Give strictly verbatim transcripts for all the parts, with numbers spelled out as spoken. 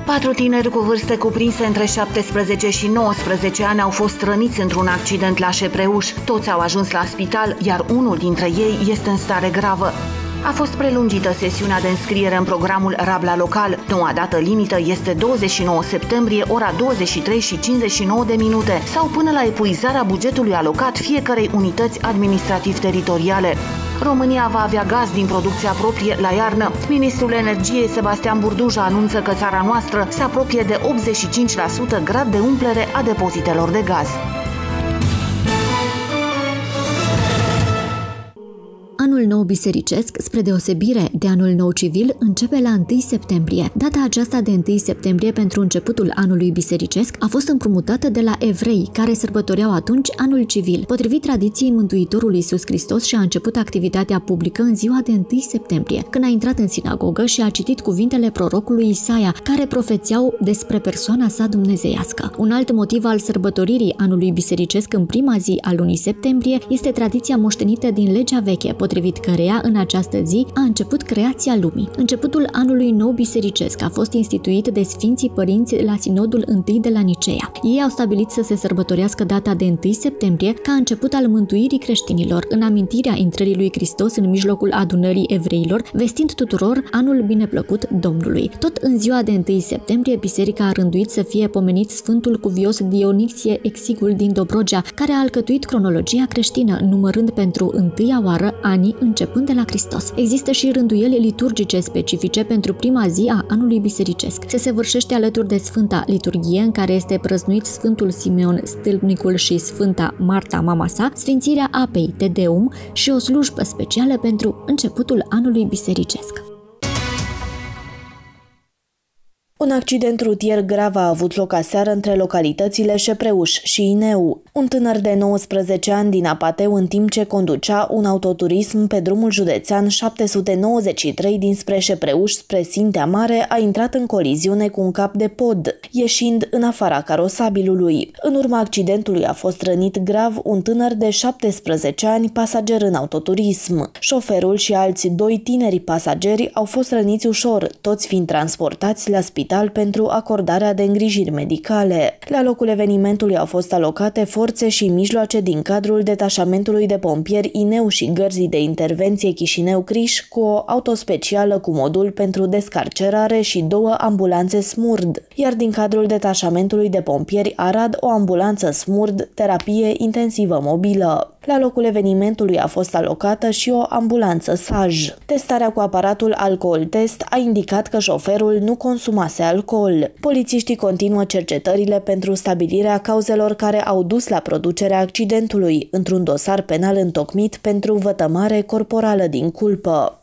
Patru tineri cu vârste cuprinse între șaptesprezece și nouăsprezece ani au fost răniți într-un accident la Șepreuș. Toți au ajuns la spital, iar unul dintre ei este în stare gravă. A fost prelungită sesiunea de înscriere în programul Rabla Local. Noua dată limită este douăzeci și nouă septembrie, ora douăzeci și trei și cincizeci și nouă de minute, sau până la epuizarea bugetului alocat fiecărei unități administrativ-teritoriale. România va avea gaz din producția proprie la iarnă. Ministrul Energiei Sebastian Burduja anunță că țara noastră se apropie de optzeci și cinci la sută grad de umplere a depozitelor de gaz. Anul nou bisericesc, spre deosebire de anul nou civil, începe la întâi septembrie. Data aceasta de întâi septembrie pentru începutul anului bisericesc a fost împrumutată de la evrei, care sărbătoreau atunci anul civil. Potrivit tradiției, Mântuitorul Iisus Hristos și-a început activitatea publică în ziua de întâi septembrie, când a intrat în sinagogă și a citit cuvintele prorocului Isaia, care profețeau despre persoana sa dumnezeiască. Un alt motiv al sărbătoririi anului bisericesc în prima zi a lunii septembrie este tradiția moștenită din legea veche, potrivit căreia în această zi a început creația lumii. Începutul anului nou bisericesc a fost instituit de Sfinții Părinți la Sinodul I de la Nicea. Ei au stabilit să se sărbătorească data de întâi septembrie ca început al mântuirii creștinilor, în amintirea intrării lui Hristos în mijlocul adunării evreilor, vestind tuturor anul bineplăcut Domnului. Tot în ziua de întâi septembrie, biserica a rânduit să fie pomenit Sfântul Cuvios Dionixie Exigul din Dobrogea, care a alcătuit cronologia creștină, numărând pentru întâia oară ani începând de la Hristos. Există și rânduieli liturgice specifice pentru prima zi a anului bisericesc. Se săvârșește alături de Sfânta Liturghie, în care este prăznuit Sfântul Simeon Stâlpnicul și Sfânta Marta, mama sa, sfințirea apei Te Deum și o slujbă specială pentru începutul anului bisericesc. Un accident rutier grav a avut loc aseară între localitățile Șepreuș și Ineu. Un tânăr de nouăsprezece ani din Apateu, în timp ce conducea un autoturism pe drumul județean șapte sute nouăzeci și trei dinspre Șepreuș spre Sintea Mare, a intrat în coliziune cu un cap de pod, ieșind în afara carosabilului. În urma accidentului a fost rănit grav un tânăr de șaptesprezece ani, pasager în autoturism. Șoferul și alți doi tineri pasageri au fost răniți ușor, toți fiind transportați la spital pentru acordarea de îngrijiri medicale. La locul evenimentului au fost alocate forțe și mijloace din cadrul detașamentului de pompieri Ineu și Gărzii de Intervenție Chișinău-Criș, cu o autospecială cu modul pentru descarcerare și două ambulanțe SMURD, iar din cadrul detașamentului de pompieri Arad o ambulanță SMURD, terapie intensivă mobilă. La locul evenimentului a fost alocată și o ambulanță S A J. Testarea cu aparatul alcool test a indicat că șoferul nu consumase alcool. Polițiștii continuă cercetările pentru stabilirea cauzelor care au dus la producerea accidentului, într-un dosar penal întocmit pentru vătămare corporală din culpă.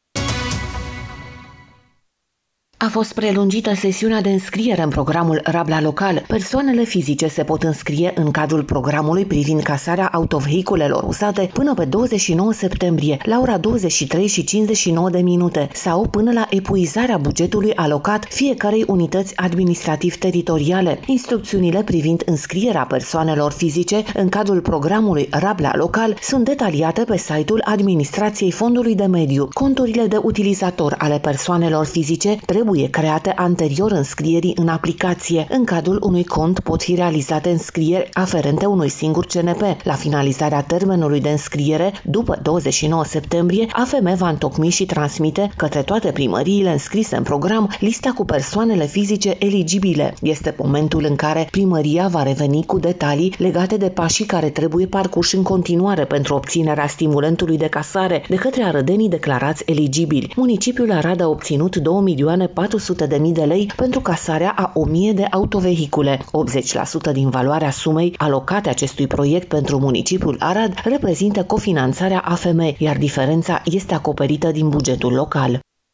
A fost prelungită sesiunea de înscriere în programul Rabla Local. Persoanele fizice se pot înscrie în cadrul programului privind casarea autovehiculelor usate până pe douăzeci și nouă septembrie, la ora douăzeci și trei și cincizeci și nouă de minute, sau până la epuizarea bugetului alocat fiecărei unități administrativ-teritoriale. Instrucțiunile privind înscrierea persoanelor fizice în cadrul programului Rabla Local sunt detaliate pe site-ul Administrației Fondului de Mediu. Conturile de utilizator ale persoanelor fizice trebuie create anterior înscrierii în aplicație. În cadrul unui cont pot fi realizate înscrieri aferente unui singur C N P. La finalizarea termenului de înscriere, după douăzeci și nouă septembrie, A F M va întocmi și transmite către toate primăriile înscrise în program lista cu persoanele fizice eligibile. Este momentul în care primăria va reveni cu detalii legate de pașii care trebuie parcurși în continuare pentru obținerea stimulentului de casare de către arădenii declarați eligibili. Municipiul Arad a obținut două milioane patru sute de mii de lei pentru casarea a o mie de autovehicule. optzeci la sută din valoarea sumei alocate acestui proiect pentru municipiul Arad reprezintă cofinanțarea A F M, iar diferența este acoperită din bugetul local.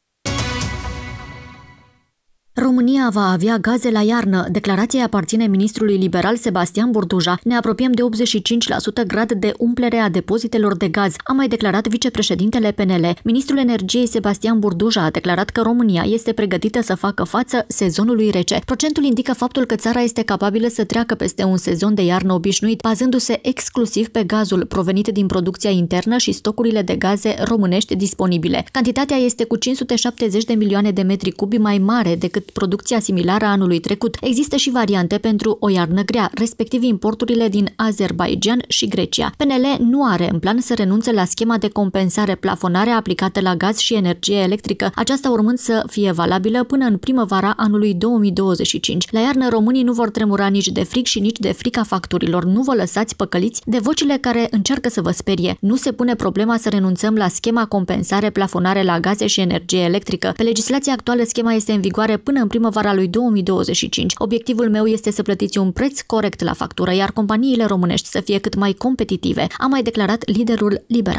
România va avea gaze la iarnă. Declarația aparține ministrului liberal Sebastian Burduja. Ne apropiem de optzeci și cinci la sută grad de umplere a depozitelor de gaz, a mai declarat vicepreședintele P N L. Ministrul Energiei Sebastian Burduja a declarat că România este pregătită să facă față sezonului rece. Procentul indică faptul că țara este capabilă să treacă peste un sezon de iarnă obișnuit, bazându-se exclusiv pe gazul provenit din producția internă și stocurile de gaze românești disponibile. Cantitatea este cu cinci sute șaptezeci de milioane de metri cubi mai mare decât decât producția similară a anului trecut. Există și variante pentru o iarnă grea, respectiv importurile din Azerbaidjan și Grecia. P N L nu are în plan să renunțe la schema de compensare plafonare aplicată la gaz și energie electrică, aceasta urmând să fie valabilă până în primăvara anului două mii douăzeci și cinci. La iarnă românii nu vor tremura nici de fric și nici de frica facturilor. Nu vă lăsați păcăliți de vocile care încearcă să vă sperie. Nu se pune problema să renunțăm la schema compensare plafonare la gaze și energie electrică. Pe legislația actuală, schema este în vigoare până în primăvara lui două mii douăzeci și cinci. Obiectivul meu este să plătiți un preț corect la factură, iar companiile românești să fie cât mai competitive, a mai declarat liderul liberal.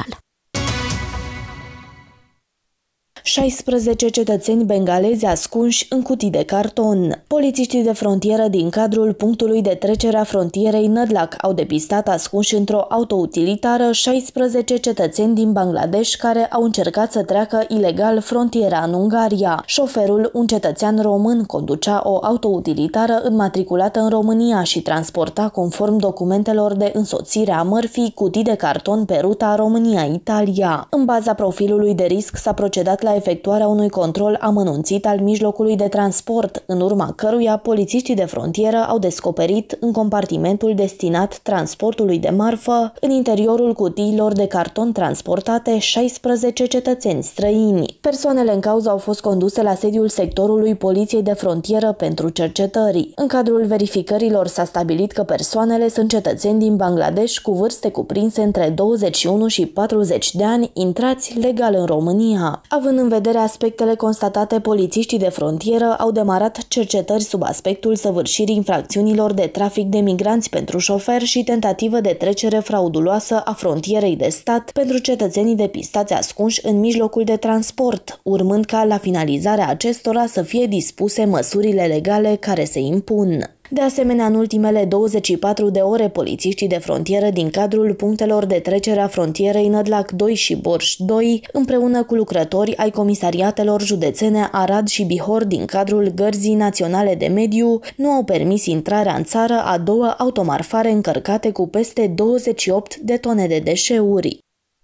șaisprezece cetățeni bengalezi ascunși în cutii de carton. Polițiștii de frontieră din cadrul punctului de trecere a frontierei Nădlac au depistat ascunși într-o autoutilitară șaisprezece cetățeni din Bangladesh care au încercat să treacă ilegal frontiera în Ungaria. Șoferul, un cetățean român, conducea o autoutilitară înmatriculată în România și transporta, conform documentelor de însoțire a mărfii, cutii de carton pe ruta România-Italia. În baza profilului de risc s-a procedat la efectuarea unui control amănunțit al mijlocului de transport, în urma căruia polițiștii de frontieră au descoperit în compartimentul destinat transportului de marfă, în interiorul cutiilor de carton transportate, șaisprezece cetățeni străini. Persoanele în cauză au fost conduse la sediul sectorului Poliției de Frontieră pentru cercetări. În cadrul verificărilor s-a stabilit că persoanele sunt cetățeni din Bangladesh cu vârste cuprinse între douăzeci și unu și patruzeci de ani, intrați legal în România. Având în vedere aspectele constatate, polițiștii de frontieră au demarat cercetări sub aspectul săvârșirii infracțiunilor de trafic de migranți pentru șofer și tentativă de trecere frauduloasă a frontierei de stat pentru cetățenii depistați ascunși în mijlocul de transport, urmând ca la finalizarea acestora să fie dispuse măsurile legale care se impun. De asemenea, în ultimele douăzeci și patru de ore, polițiștii de frontieră din cadrul punctelor de trecere a frontierei Nădlac doi și Borș doi, împreună cu lucrători ai comisariatelor județene Arad și Bihor din cadrul Gărzii Naționale de Mediu, nu au permis intrarea în țară a două automarfare încărcate cu peste douăzeci și opt de tone de deșeuri.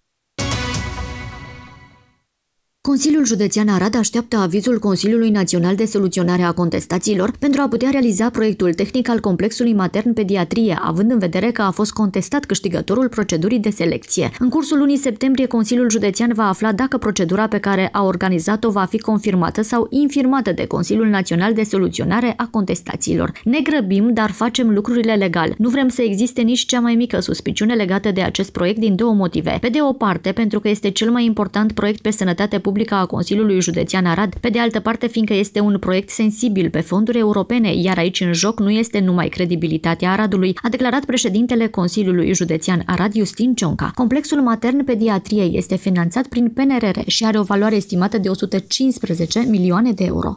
Consiliul Județean Arad așteaptă avizul Consiliului Național de Soluționare a Contestațiilor pentru a putea realiza proiectul tehnic al complexului matern-pediatrie, având în vedere că a fost contestat câștigătorul procedurii de selecție. În cursul lunii septembrie, Consiliul Județean va afla dacă procedura pe care a organizat-o va fi confirmată sau infirmată de Consiliul Național de Soluționare a Contestațiilor. Ne grăbim, dar facem lucrurile legal. Nu vrem să existe nici cea mai mică suspiciune legată de acest proiect din două motive. Pe de o parte, pentru că este cel mai important proiect pe sănătate publică a Consiliului Județean Arad, pe de altă parte fiindcă este un proiect sensibil pe fonduri europene, iar aici în joc nu este numai credibilitatea Aradului, a declarat președintele Consiliului Județean Arad, Justin Cionca. Complexul matern-pediatrie este finanțat prin P N R R și are o valoare estimată de o sută cincisprezece milioane de euro.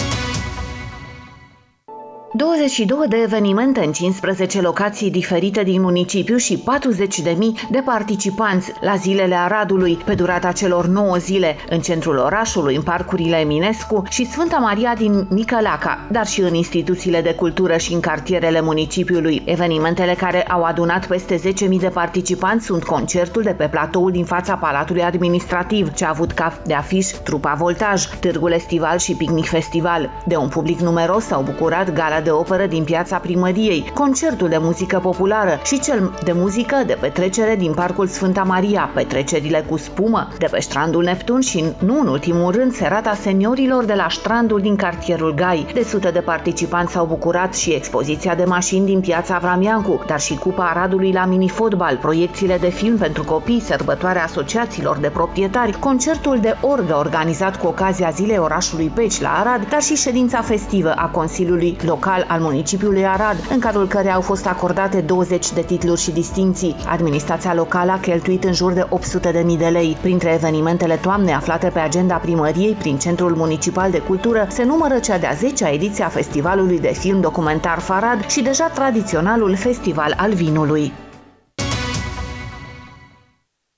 douăzeci și două de evenimente în cincisprezece locații diferite din municipiu și patruzeci de mii de participanți la Zilele Aradului pe durata celor nouă zile în centrul orașului, în parcurile Eminescu și Sfânta Maria din Micălaca, dar și în instituțiile de cultură și în cartierele municipiului. Evenimentele care au adunat peste zece mii de participanți sunt concertul de pe platoul din fața Palatului Administrativ, ce a avut ca de afiș trupa Voltaj, târgul estival și picnic festival. De un public numeros s-au bucurat gala de operă din Piața Primăriei, concertul de muzică populară și cel de muzică de petrecere din Parcul Sfânta Maria, petrecerile cu spumă de pe strandul Neptun și, nu în ultimul rând, serata seniorilor de la strandul din cartierul Gai. De sute de participanți s-au bucurat și expoziția de mașini din Piața Avramiancu, dar și Cupa Aradului la minifotbal, proiecțiile de film pentru copii, sărbătoarea asociațiilor de proprietari, concertul de orgă organizat cu ocazia Zilei Orașului Peci la Arad, dar și ședința festivă a Consiliului Local al municipiului Arad, în cadrul căreia au fost acordate douăzeci de titluri și distincții. Administrația locală a cheltuit în jur de opt sute de mii de lei. Printre evenimentele toamnei aflate pe agenda primăriei prin Centrul Municipal de Cultură se numără cea de-a zecea ediție a Festivalului de Film Documentar Farad și deja tradiționalul Festival al Vinului.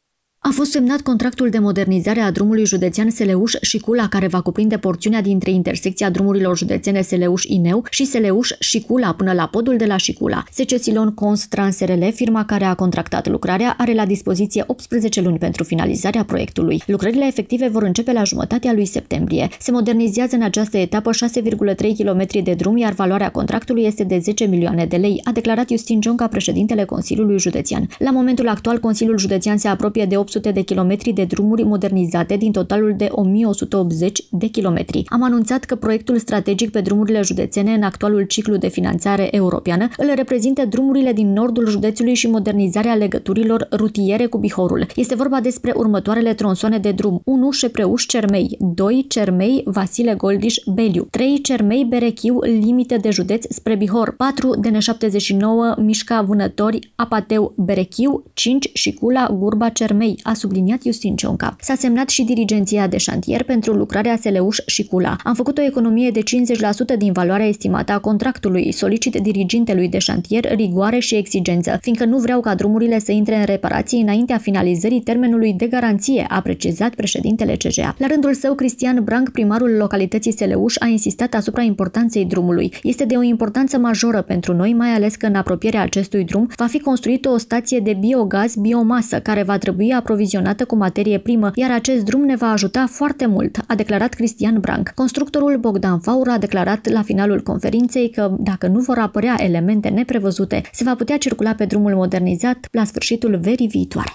fost semnat contractul de modernizare a drumului județean Seleuș-Șicula, care va cuprinde porțiunea dintre intersecția drumurilor județene Seleuș-Ineu și Seleuș-Șicula până la podul de la Șicula. S C Silon Cons Trans R L, firma care a contractat lucrarea, are la dispoziție optsprezece luni pentru finalizarea proiectului. Lucrările efective vor începe la jumătatea lui septembrie. Se modernizează în această etapă șase virgulă trei kilometri de drum, iar valoarea contractului este de zece milioane de lei, a declarat Iustin Cionca, președintele Consiliului Județean. La momentul actual, Consiliul Județean se apropie de opt sute de kilometri de drumuri modernizate din totalul de o mie o sută optzeci de kilometri. Am anunțat că proiectul strategic pe drumurile județene în actualul ciclu de finanțare europeană îl reprezintă drumurile din nordul județului și modernizarea legăturilor rutiere cu Bihorul. Este vorba despre următoarele tronsoane de drum: unu Șepreuș-Cermei, doi Cermei-Vasile Goldiș-Beliu, trei Cermei-Berechiu, limite de județ spre Bihor, patru D N șaptezeci și nouă Mișca-Vânători, Apateu-Berechiu, cinci Șicula-Gurba-Cermei, a subliniat Iustin Cionca. S-a semnat și dirigenția de șantier pentru lucrarea Seleuș-Șicula. Am făcut o economie de cincizeci la sută din valoarea estimată a contractului. Solicit dirigintelui de șantier rigoare și exigență, fiindcă nu vreau ca drumurile să intre în reparații înaintea finalizării termenului de garanție, a precizat președintele C J A. La rândul său, Cristian Branc, primarul localității Seleuș, a insistat asupra importanței drumului. Este de o importanță majoră pentru noi, mai ales că în apropierea acestui drum va fi construită o stație de biogaz-biomasă, care va trebui aprovizionată cu materie primă, iar acest drum ne va ajuta foarte mult, a declarat Cristian Branc. Constructorul Bogdan Faur a declarat la finalul conferinței că, dacă nu vor apărea elemente neprevăzute, se va putea circula pe drumul modernizat la sfârșitul verii viitoare.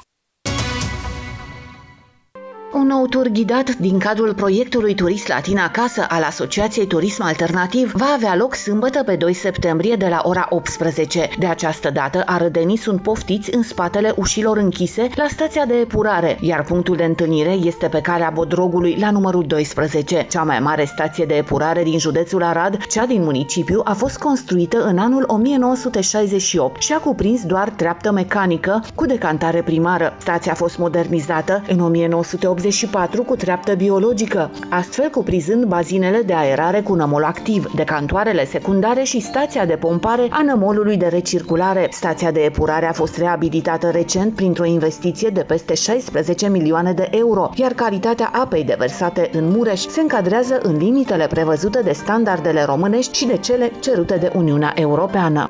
Un nou tur ghidat din cadrul proiectului Turist Latin Acasă al Asociației Turism Alternativ va avea loc sâmbătă pe doi septembrie de la ora optsprezece. De această dată, arădenii sunt poftiți în spatele ușilor închise la stația de epurare, iar punctul de întâlnire este pe calea Bodrogului la numărul doisprezece. Cea mai mare stație de epurare din județul Arad, cea din municipiu, a fost construită în anul o mie nouă sute șaizeci și opt și a cuprins doar treaptă mecanică cu decantare primară. Stația a fost modernizată în o mie nouă sute optzeci și patru cu treaptă biologică, astfel cuprinzând bazinele de aerare cu nămol activ, decantoarele secundare și stația de pompare a nămolului de recirculare. Stația de epurare a fost reabilitată recent printr-o investiție de peste șaisprezece milioane de euro, iar calitatea apei deversate în Mureș se încadrează în limitele prevăzute de standardele românești și de cele cerute de Uniunea Europeană.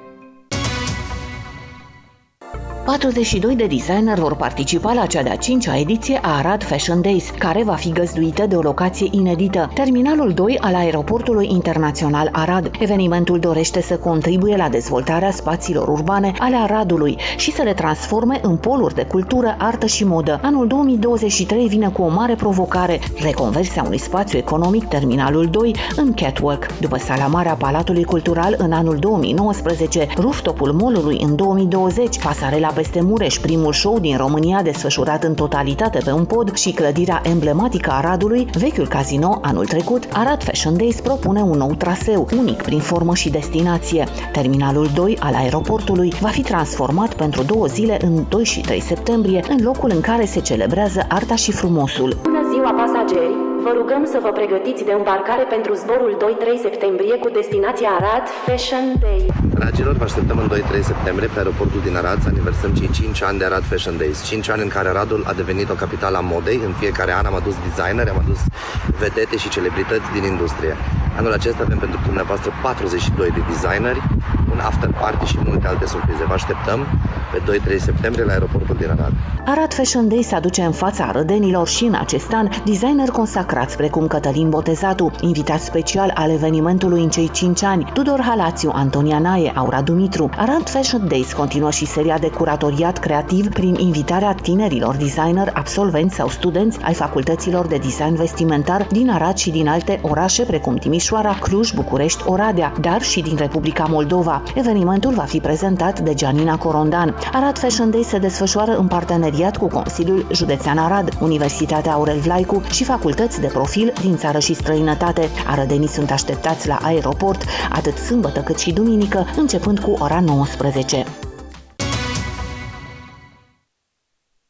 patruzeci și doi de designeri vor participa la cea de-a cincea ediție a Arad Fashion Days, care va fi găzduită de o locație inedită, terminalul doi al aeroportului internațional Arad. Evenimentul dorește să contribuie la dezvoltarea spațiilor urbane ale Aradului și să le transforme în poluri de cultură, artă și modă. Anul două mii douăzeci și trei vine cu o mare provocare: reconversia unui spațiu economic, terminalul doi, în catwalk. După sala mare a Palatului Cultural în anul două mii nouăsprezece, rooftopul mall-ului în două mii douăzeci, pasarela peste Mureș, primul show din România desfășurat în totalitate pe un pod, și clădirea emblematică a Aradului, vechiul casino, anul trecut, Arad Fashion Days propune un nou traseu, unic prin formă și destinație. Terminalul doi al aeroportului va fi transformat pentru două zile în doi și trei septembrie, în locul în care se celebrează arta și frumosul. Bună ziua, pasageri! Vă rugăm să vă pregătiți de îmbarcare pentru zborul doi trei septembrie cu destinația Arad Fashion Day. Dragilor, vă așteptăm în doi trei septembrie pe aeroportul din Arad să aniversăm cei cinci ani de Arad Fashion Days. cinci ani în care Aradul a devenit o capitală a modei. În fiecare an am adus designeri, am adus vedete și celebrități din industrie. Anul acesta avem pentru dumneavoastră patruzeci și doi de designeri, un after party și multe alte surprize. Vă așteptăm pe doi trei septembrie la aeroportul din Arad. Arad Fashion Day se aduce în fața arădenilor și în acest an designeri consacrați precum Cătălin Botezatu, invitat special al evenimentului în cei cinci ani, Tudor Halațiu, Antonia Nae, Aura Dumitru. Arad Fashion Days continuă și seria de curatoriat creativ prin invitarea tinerilor designer, absolvenți sau studenți ai facultăților de design vestimentar din Arad și din alte orașe precum Timișoara, Cluj, București, Oradea, dar și din Republica Moldova. Evenimentul va fi prezentat de Gianina Corondan. Arad Fashion Day se desfășoară în parteneriat cu Consiliul Județean Arad, Universitatea Aurel Vlaicu și facultăți de profil din țară și străinătate. Arădenii sunt așteptați la aeroport atât sâmbătă cât și duminică, începând cu ora nouăsprezece.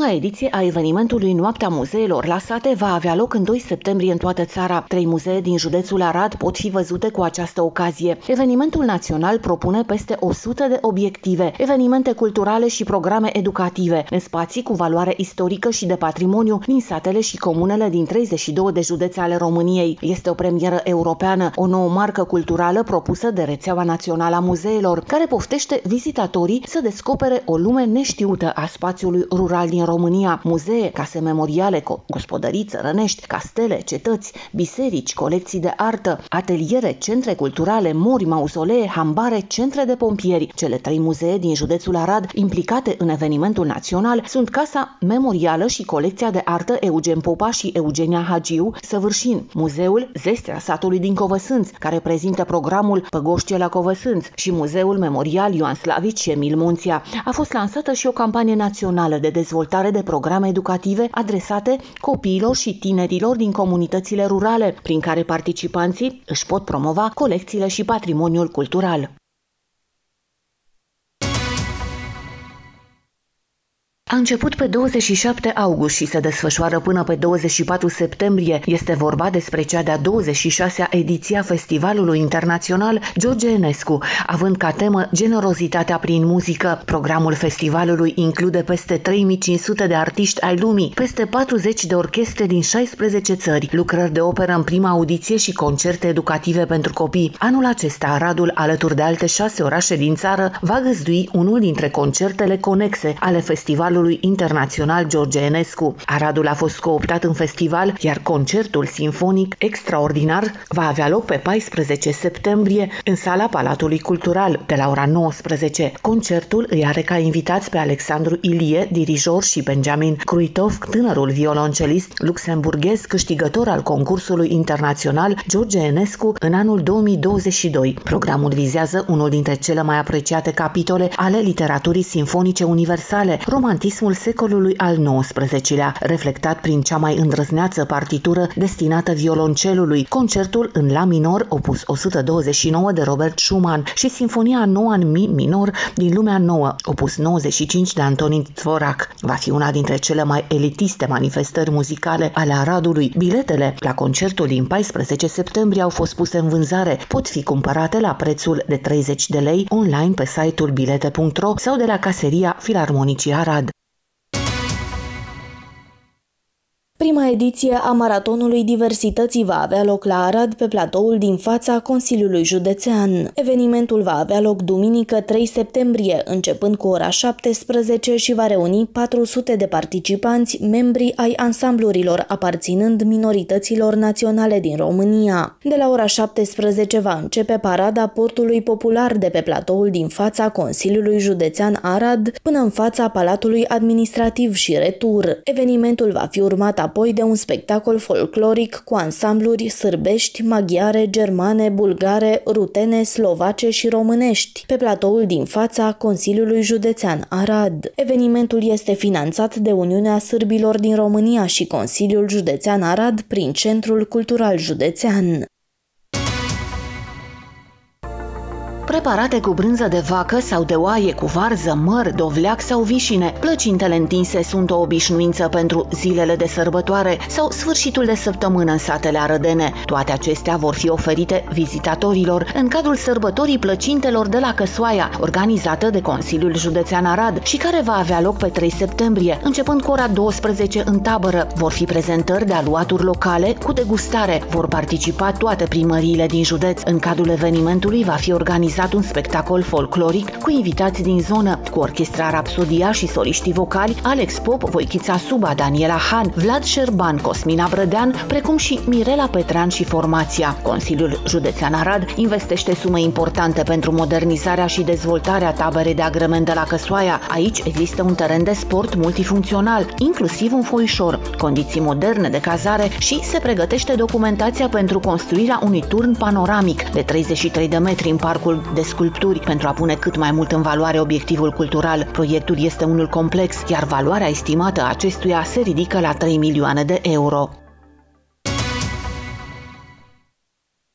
Prima ediție a evenimentului Noaptea Muzeelor la sate va avea loc în doi septembrie în toată țara. Trei muzee din județul Arad pot fi văzute cu această ocazie. Evenimentul național propune peste o sută de obiective, evenimente culturale și programe educative, în spații cu valoare istorică și de patrimoniu din satele și comunele din treizeci și două de județe ale României. Este o premieră europeană, o nouă marcă culturală propusă de Rețeaua Națională a Muzeelor, care poftește vizitatorii să descopere o lume neștiută a spațiului rural din România. Muzee, case memoriale, gospodării țărănești, castele, cetăți, biserici, colecții de artă, ateliere, centre culturale, mori, mauzolee, hambare, centre de pompieri. Cele trei muzee din județul Arad implicate în evenimentul național sunt Casa Memorială și Colecția de Artă Eugen Popa și Eugenia Hagiu, Săvârșin, Muzeul Zestrea satului din Covăsânți, care prezintă programul Păgoștie la Covăsânți, și Muzeul Memorial Ioan Slavici Emil Munția. A fost lansată și o campanie națională de dezvoltare de programe educative adresate copiilor și tinerilor din comunitățile rurale, prin care participanții își pot promova colecțiile și patrimoniul cultural. A început pe douăzeci și șapte august și se desfășoară până pe douăzeci și patru septembrie. Este vorba despre cea de-a douăzeci și șasea ediție a Festivalului Internațional George Enescu, având ca temă generozitatea prin muzică. Programul festivalului include peste trei mii cinci sute de artiști ai lumii, peste patruzeci de orchestre din șaisprezece țări, lucrări de operă în prima audiție și concerte educative pentru copii. Anul acesta, Aradul, alături de alte șase orașe din țară, va găzdui unul dintre concertele conexe ale Festivalului Internațional George Enescu. Aradul a fost cooptat în festival, iar concertul simfonic extraordinar va avea loc pe paisprezece septembrie în sala Palatului Cultural de la ora nouăsprezece. Concertul îi are ca invitați pe Alexandru Ilie, dirijor, și Benjamin Kruitov, tânărul violoncelist luxemburghez câștigător al concursului internațional George Enescu în anul două mii douăzeci și doi. Programul vizează unul dintre cele mai apreciate capitole ale literaturii simfonice universale, romantismul secolului al nouăsprezecelea, reflectat prin cea mai îndrăzneață partitură destinată violoncelului, concertul în la minor, opus o sută douăzeci și nouă de Robert Schumann, și Sinfonia nouă în mi minor din Lumea Nouă, opus nouăzeci și cinci de Antonin Dvorak. Va fi una dintre cele mai elitiste manifestări muzicale ale Aradului. Biletele la concertul din paisprezece septembrie au fost puse în vânzare. Pot fi cumpărate la prețul de treizeci de lei online pe site-ul bilete punct ro sau de la Caseria Filarmonicii Arad. Prima ediție a Maratonului Diversității va avea loc la Arad, pe platoul din fața Consiliului Județean. Evenimentul va avea loc duminică trei septembrie, începând cu ora șaptesprezece, și va reuni patru sute de participanți, membri ai ansamblurilor aparținând minorităților naționale din România. De la ora șaptesprezece va începe parada portului popular de pe platoul din fața Consiliului Județean Arad până în fața Palatului Administrativ și retur. Evenimentul va fi urmat apoi de un spectacol folcloric cu ansambluri sârbești, maghiare, germane, bulgare, rutene, slovace și românești, pe platoul din fața Consiliului Județean Arad. Evenimentul este finanțat de Uniunea Sârbilor din România și Consiliul Județean Arad prin Centrul Cultural Județean. Preparate cu brânză de vacă sau de oaie, cu varză, măr, dovleac sau vișine, plăcintele întinse sunt o obișnuință pentru zilele de sărbătoare sau sfârșitul de săptămână în satele arădene. Toate acestea vor fi oferite vizitatorilor în cadrul sărbătorii plăcintelor de la Căsoaia, organizată de Consiliul Județean Arad și care va avea loc pe trei septembrie, începând cu ora douăsprezece în tabără. Vor fi prezentări de aluaturi locale cu degustare. Vor participa toate primăriile din județ. În cadrul evenimentului va fi organizat un spectacol folcloric cu invitați din zonă, cu orchestra Rapsodia și soliștii vocali Alex Pop, Voichița Suba, Daniela Han, Vlad Șerban, Cosmina Brădean, precum și Mirela Petrean și formația. Consiliul Județean Arad investește sume importante pentru modernizarea și dezvoltarea taberei de agrement de la Căsoaia. Aici există un teren de sport multifuncțional, inclusiv un foișor, condiții moderne de cazare și se pregătește documentația pentru construirea unui turn panoramic de treizeci și trei de metri în parcul de sculpturi pentru a pune cât mai mult în valoare obiectivul cultural. Proiectul este unul complex, iar valoarea estimată a acestuia se ridică la trei milioane de euro.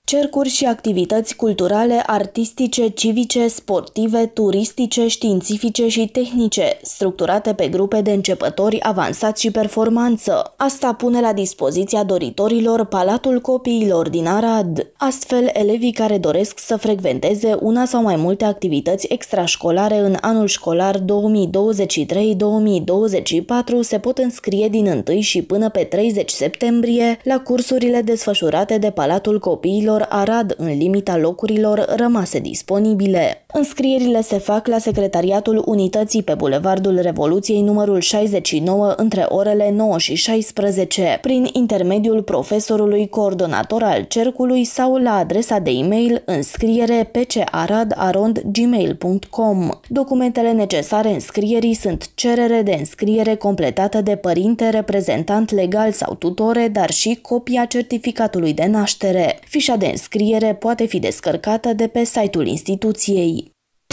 Cercuri și activități culturale, artistice, civice, sportive, turistice, științifice și tehnice, structurate pe grupe de începători avansați și performanță. Asta pune la dispoziția doritorilor Palatul Copiilor din Arad. Astfel, elevii care doresc să frecventeze una sau mai multe activități extrașcolare în anul școlar două mii douăzeci și trei două mii douăzeci și patru se pot înscrie din întâi și până pe treizeci septembrie la cursurile desfășurate de Palatul Copiilor Arad în limita locurilor rămase disponibile. Înscrierile se fac la Secretariatul Unității pe Bulevardul Revoluției numărul șaizeci și nouă între orele nouă și șaisprezece, prin intermediul profesorului coordonator al cercului sau la adresa de e-mail înscriere p c arad arond gmail punct com. Documentele necesare înscrierii sunt cerere de înscriere completată de părinte, reprezentant legal sau tutore, dar și copia certificatului de naștere. Fișa de înscriere poate fi descărcată de pe site-ul instituției.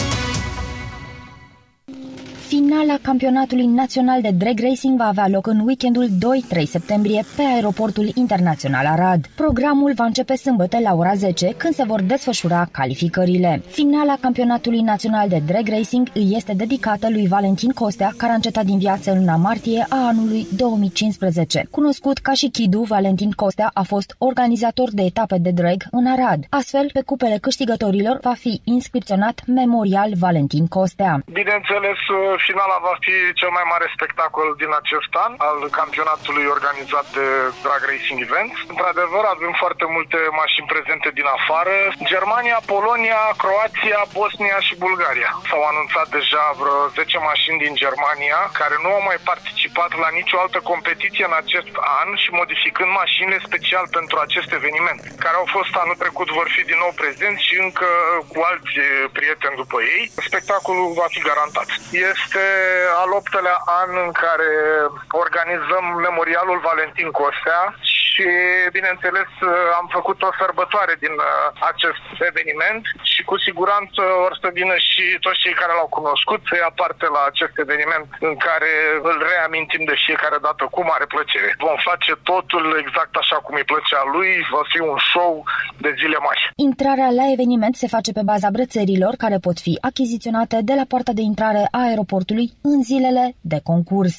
Finala campionatului național de drag racing va avea loc în weekendul doi trei septembrie pe aeroportul internațional Arad. Programul va începe sâmbătă la ora zece, când se vor desfășura calificările. Finala campionatului național de drag racing îi este dedicată lui Valentin Costea, care a încetat din viață în luna martie a anului două mii cincisprezece. Cunoscut ca și Chidu, Valentin Costea a fost organizator de etape de drag în Arad. Astfel, pe cupele câștigătorilor va fi inscripționat Memorial Valentin Costea. Bineînțeles, finala va fi cel mai mare spectacol din acest an al campionatului organizat de Drag Racing Events. Într-adevăr, avem foarte multe mașini prezente din afară: Germania, Polonia, Croația, Bosnia și Bulgaria. S-au anunțat deja vreo zece mașini din Germania care nu au mai participat la nicio altă competiție în acest an și modificând mașinile special pentru acest eveniment, care au fost anul trecut, vor fi din nou prezenți și încă cu alți prieteni după ei. Spectacolul va fi garantat. Este al optelea an în care organizăm Memorialul Valentin Costea și, bineînțeles, am făcut o sărbătoare din acest eveniment și cu siguranță or să vină și toți cei care l-au cunoscut să ia parte la acest eveniment, în care îl reamintim de fiecare dată cu mare plăcere. Vom face totul exact așa cum îi plăcea lui, va fi un show de zile mari. Intrarea la eveniment se face pe baza brățărilor, care pot fi achiziționate de la poarta de intrare a aeroportului în zilele de concurs.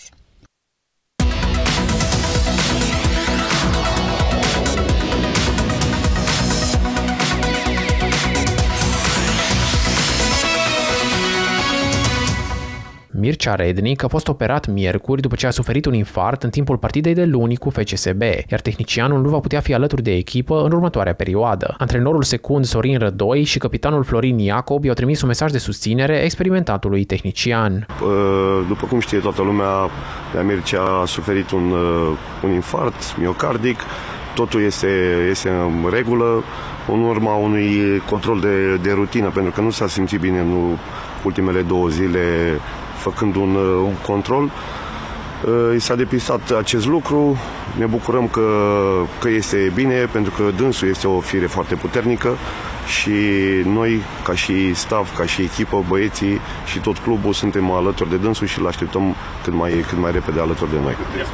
Mircea Rednic a fost operat miercuri după ce a suferit un infart în timpul partidei de luni cu F C S B, iar tehnicianul nu va putea fi alături de echipă în următoarea perioadă. Antrenorul secund Sorin Rădoi și capitanul Florin Iacob i-au trimis un mesaj de susținere experimentatului tehnician. După cum știe toată lumea, Mircea a suferit un, un infart miocardic. Totul este, este în regulă, în urma unui control de, de rutină, pentru că nu s-a simțit bine în ultimele două zile făcând un, un control. I s-a depistat acest lucru, ne bucurăm că, că este bine, pentru că dânsul este o fire foarte puternică și noi, ca și staff, ca și echipă, băieții și tot clubul, suntem alături de dânsul și îl așteptăm cât mai, cât mai repede alături de noi.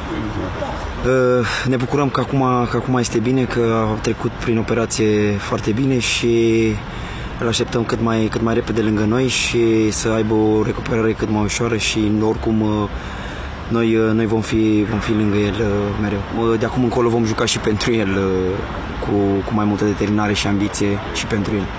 Ne bucurăm că acum, că acum este bine, că a trecut prin operație foarte bine și îl așteptăm cât mai, cât mai repede lângă noi și să aibă o recuperare cât mai ușoară și oricum noi, noi vom, fi, vom fi lângă el mereu. De acum încolo vom juca și pentru el cu, cu mai multă determinare și ambiție și pentru el.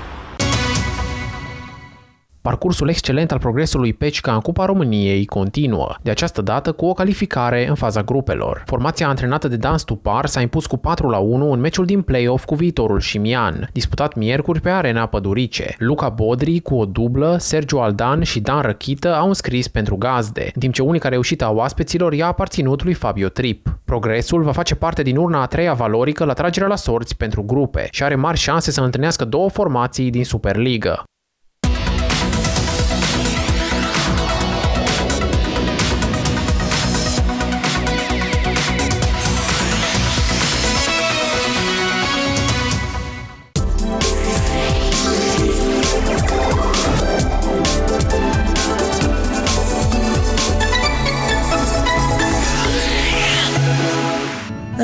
Parcursul excelent al progresului Pecica în Cupa României continuă, de această dată cu o calificare în faza grupelor. Formația antrenată de Dan Stupar s-a impus cu patru la unu în meciul din play-off cu viitorul Șimian, disputat miercuri pe Arena Pădurice. Luca Bodri cu o dublă, Sergiu Aldan și Dan Răchită au înscris pentru gazde, în timp ce unica reușită a oaspeților i-a aparținut lui Fabio Trip. Progresul va face parte din urna a treia valorică la tragerea la sorți pentru grupe și are mari șanse să întâlnească două formații din Superligă.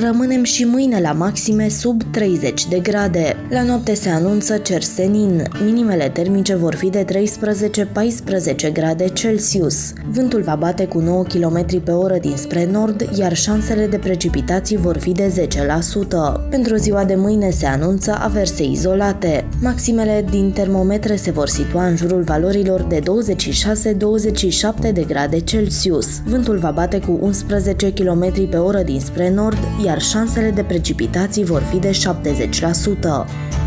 rămânem și mâine la maxime sub treizeci de grade. La noapte se anunță cer senin. Minimele termice vor fi de treisprezece paisprezece grade Celsius. Vântul va bate cu nouă kilometri pe oră dinspre nord, iar șansele de precipitații vor fi de zece la sută. Pentru ziua de mâine se anunță averse izolate. Maximele din termometre se vor situa în jurul valorilor de douăzeci și șase douăzeci și șapte de grade Celsius. Vântul va bate cu unsprezece kilometri pe oră dinspre nord, iar șansele de precipitații vor fi de șaptezeci la sută.